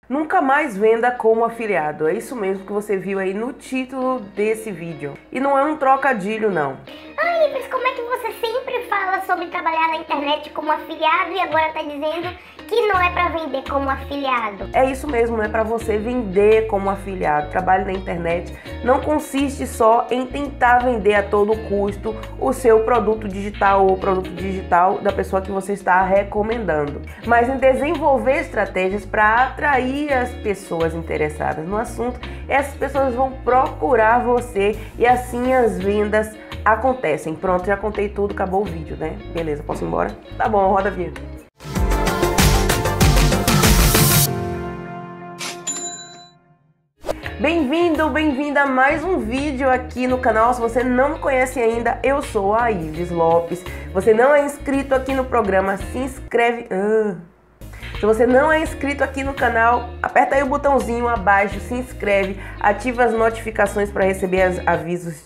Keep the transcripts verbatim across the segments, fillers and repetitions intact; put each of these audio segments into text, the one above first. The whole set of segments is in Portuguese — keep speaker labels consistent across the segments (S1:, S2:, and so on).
S1: Nunca mais venda como afiliado. É isso mesmo que você viu aí no título desse vídeo. E não é um trocadilho, não.
S2: Ai, mas como é que você sempre fala sobre trabalhar na internet como afiliado e agora tá dizendo que não é para vender como afiliado?
S1: É isso mesmo, não é para você vender como afiliado. Trabalho na internet não consiste só em tentar vender a todo custo o seu produto digital ou o produto digital da pessoa que você está recomendando, mas em desenvolver estratégias para atrair as pessoas interessadas no assunto. Essas pessoas vão procurar você e assim as vendas acontecem. Pronto, já contei tudo, acabou o vídeo, né? Beleza, posso ir embora? Tá bom, roda a vinheta. Bem-vindo, bem-vinda a mais um vídeo aqui no canal. Se você não me conhece ainda, eu sou a Ives Lopes. Se você não é inscrito aqui no programa, se inscreve. Ah. Se você não é inscrito aqui no canal, aperta aí o botãozinho abaixo, se inscreve, ativa as notificações para receber os avisos.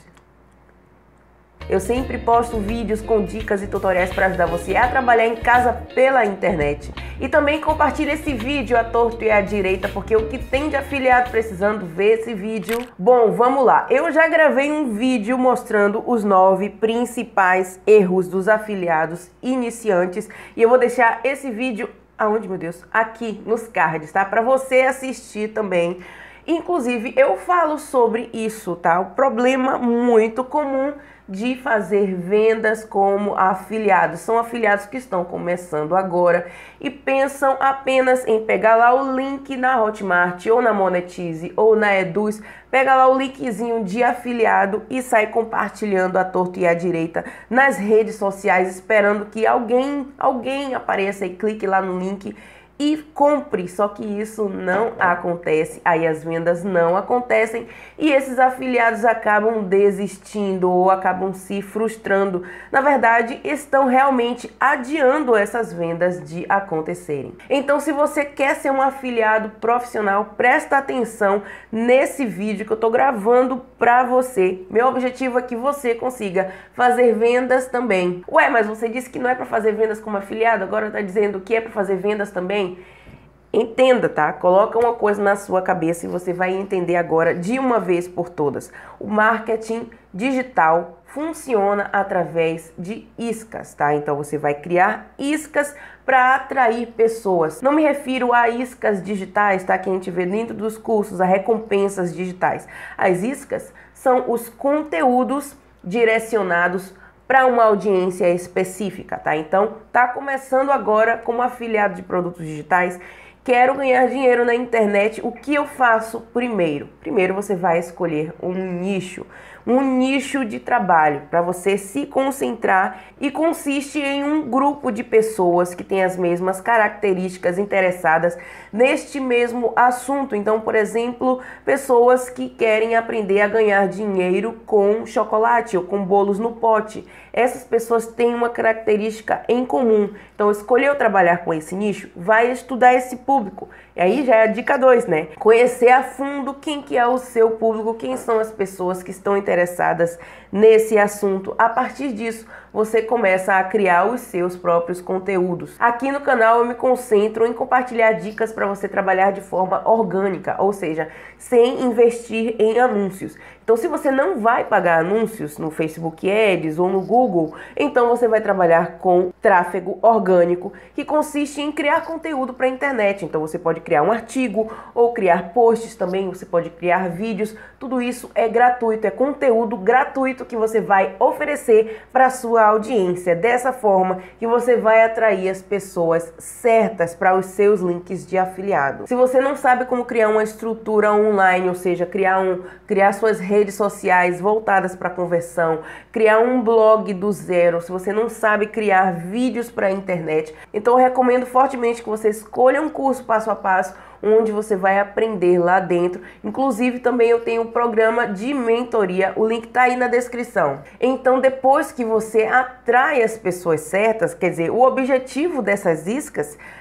S1: Eu sempre posto vídeos com dicas e tutoriais para ajudar você a trabalhar em casa pela internet. E também compartilha esse vídeo à torto e à direita, porque o que tem de afiliado precisando ver esse vídeo. Bom, vamos lá. Eu já gravei um vídeo mostrando os nove principais erros dos afiliados iniciantes. E eu vou deixar esse vídeo, aonde, meu Deus? Aqui nos cards, tá? Para você assistir também. Inclusive, eu falo sobre isso, tá? O problema muito comum de fazer vendas como afiliados. São afiliados que estão começando agora e pensam apenas em pegar lá o link na Hotmart ou na Monetize ou na Eduz, pega lá o linkzinho de afiliado e sai compartilhando à torto e à direita nas redes sociais, esperando que alguém, alguém apareça e clique lá no link e compre, só que isso não acontece, aí as vendas não acontecem e esses afiliados acabam desistindo ou acabam se frustrando. Na verdade, estão realmente adiando essas vendas de acontecerem. Então, se você quer ser um afiliado profissional, presta atenção nesse vídeo que eu tô gravando para você. Meu objetivo é que você consiga fazer vendas também. Ué, mas você disse que não é para fazer vendas como afiliado, agora tá dizendo que é para fazer vendas também? Entenda, tá? Coloca uma coisa na sua cabeça e você vai entender agora de uma vez por todas. O marketing digital funciona através de iscas, tá? Então você vai criar iscas para atrair pessoas. Não me refiro a iscas digitais, tá? Que a gente vê dentro dos cursos, a recompensas digitais. As iscas são os conteúdos direcionados para uma audiência específica, tá? Então, tá começando agora como afiliado de produtos digitais. Quero ganhar dinheiro na internet. O que eu faço primeiro? Primeiro você vai escolher um nicho, um nicho de trabalho para você se concentrar e consiste em um grupo de pessoas que têm as mesmas características interessadas neste mesmo assunto. Então, por exemplo, pessoas que querem aprender a ganhar dinheiro com chocolate ou com bolos no pote. Essas pessoas têm uma característica em comum. Então, escolheu trabalhar com esse nicho, vai estudar esse público. E aí já é a dica dois, né? Conhecer a fundo quem que é o seu público, quem são as pessoas que estão interessadas nesse assunto. A partir disso, você começa a criar os seus próprios conteúdos. Aqui no canal eu me concentro em compartilhar dicas para você trabalhar de forma orgânica, ou seja, sem investir em anúncios. Então, se você não vai pagar anúncios no Facebook Ads ou no Google, então você vai trabalhar com tráfego orgânico, que consiste em criar conteúdo para a internet. Então, você pode criar um artigo ou criar posts também, você pode criar vídeos. Tudo isso é gratuito, é conteúdo gratuito que você vai oferecer para a sua audiência. Dessa forma que você vai atrair as pessoas certas para os seus links de afiliado. Se você não sabe como criar uma estrutura online, ou seja, criar, um, criar suas redes redes sociais voltadas para conversão, criar um blog do zero, se você não sabe criar vídeos para a internet, então eu recomendo fortemente que você escolha um curso passo a passo, onde você vai aprender lá dentro. Inclusive também eu tenho um programa de mentoria, o link tá aí na descrição. Então depois que você atrai as pessoas certas, quer dizer, o objetivo dessas iscas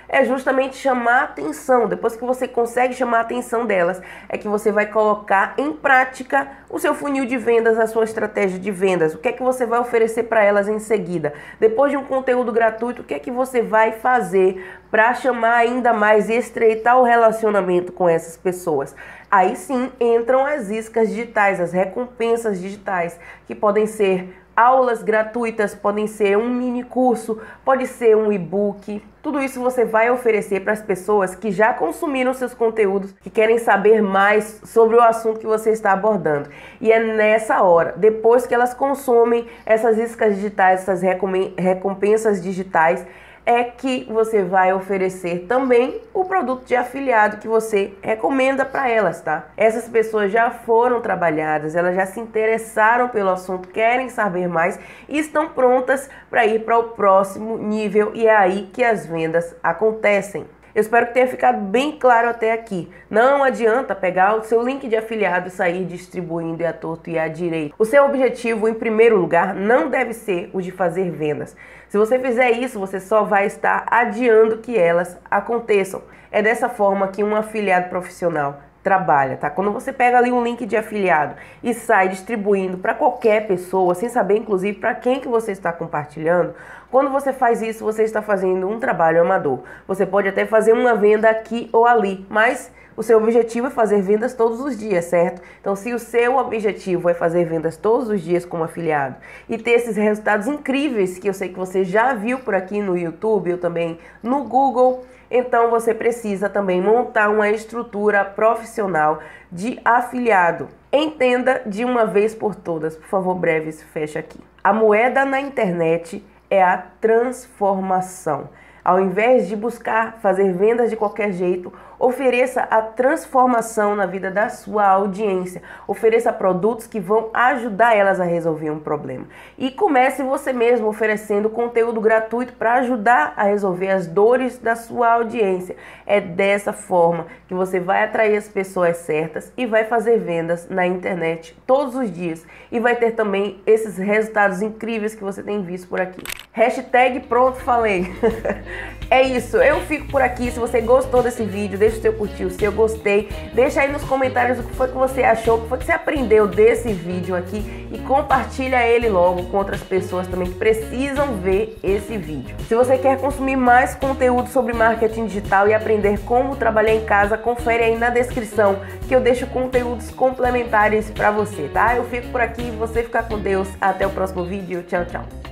S1: é justamente chamar a atenção. Depois que você consegue chamar a atenção delas, é que você vai colocar em prática o seu funil de vendas, a sua estratégia de vendas. O que é que você vai oferecer para elas em seguida? Depois de um conteúdo gratuito, o que é que você vai fazer para chamar ainda mais e estreitar o relacionamento com essas pessoas? Aí sim entram as iscas digitais, as recompensas digitais, que podem ser aulas gratuitas, podem ser um mini curso, pode ser um e-book. Tudo isso você vai oferecer para as pessoas que já consumiram seus conteúdos, que querem saber mais sobre o assunto que você está abordando. E é nessa hora, depois que elas consomem essas iscas digitais, essas recompensas digitais, é que você vai oferecer também o produto de afiliado que você recomenda para elas, tá? Essas pessoas já foram trabalhadas, elas já se interessaram pelo assunto, querem saber mais e estão prontas para ir para o próximo nível, e é aí que as vendas acontecem. Eu espero que tenha ficado bem claro até aqui. Não adianta pegar o seu link de afiliado e sair distribuindo à torto e à direita. O seu objetivo, em primeiro lugar, não deve ser o de fazer vendas. Se você fizer isso, você só vai estar adiando que elas aconteçam. É dessa forma que um afiliado profissional trabalha, tá? Quando você pega ali um link de afiliado e sai distribuindo para qualquer pessoa, sem saber inclusive para quem que você está compartilhando, quando você faz isso, você está fazendo um trabalho amador. Você pode até fazer uma venda aqui ou ali, mas o seu objetivo é fazer vendas todos os dias, certo? Então, se o seu objetivo é fazer vendas todos os dias como afiliado e ter esses resultados incríveis que eu sei que você já viu por aqui no YouTube ou também no Google, então você precisa também montar uma estrutura profissional de afiliado. Entenda de uma vez por todas, por favor, breves, fecha aqui. A moeda na internet é a transformação. Ao invés de buscar fazer vendas de qualquer jeito, ofereça a transformação na vida da sua audiência. Ofereça produtos que vão ajudar elas a resolver um problema. E comece você mesmo oferecendo conteúdo gratuito para ajudar a resolver as dores da sua audiência. É dessa forma que você vai atrair as pessoas certas e vai fazer vendas na internet todos os dias. E vai ter também esses resultados incríveis que você tem visto por aqui. Hashtag pronto, falei. É isso, eu fico por aqui. Se você gostou desse vídeo, deixa o seu curtir, o seu gostei. Deixa aí nos comentários o que foi que você achou, o que foi que você aprendeu desse vídeo aqui e compartilha ele logo com outras pessoas também que precisam ver esse vídeo. Se você quer consumir mais conteúdo sobre marketing digital e aprender como trabalhar em casa, confere aí na descrição que eu deixo conteúdos complementares para você, tá? Eu fico por aqui, você fica com Deus. Até o próximo vídeo. Tchau, tchau.